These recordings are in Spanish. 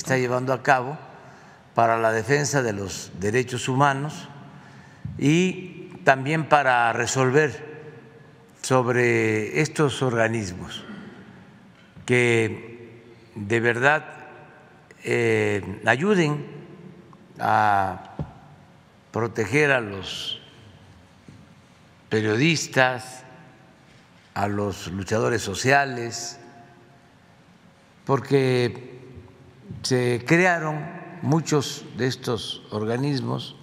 está llevando a cabo para la defensa de los derechos humanos y también para resolver sobre estos organismos que de verdad ayuden a proteger a los periodistas, a los luchadores sociales, porque se crearon muchos de estos organismos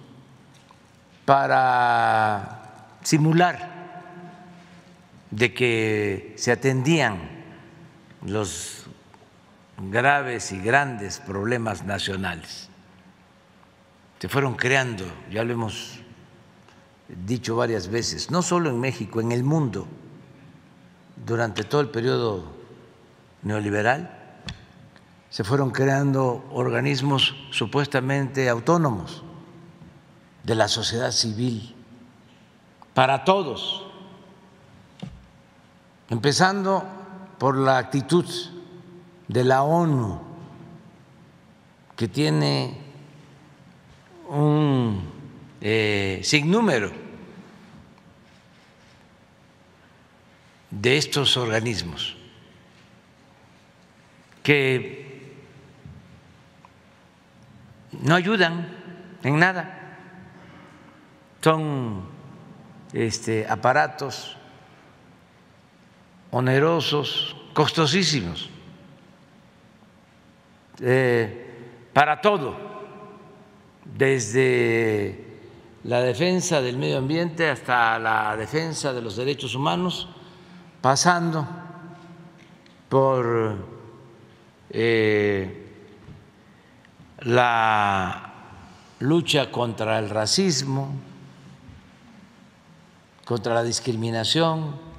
para simular de que se atendían los graves y grandes problemas nacionales. Se fueron creando, ya lo hemos dicho varias veces, no solo en México, en el mundo, durante todo el periodo neoliberal, se fueron creando organismos supuestamente autónomos de la sociedad civil para todos, empezando por la actitud de la ONU, que tiene un sinnúmero de estos organismos que no ayudan en nada, son aparatos onerosos, costosísimos, para todo, desde la defensa del medio ambiente hasta la defensa de los derechos humanos, pasando por la lucha contra el racismo, contra la discriminación,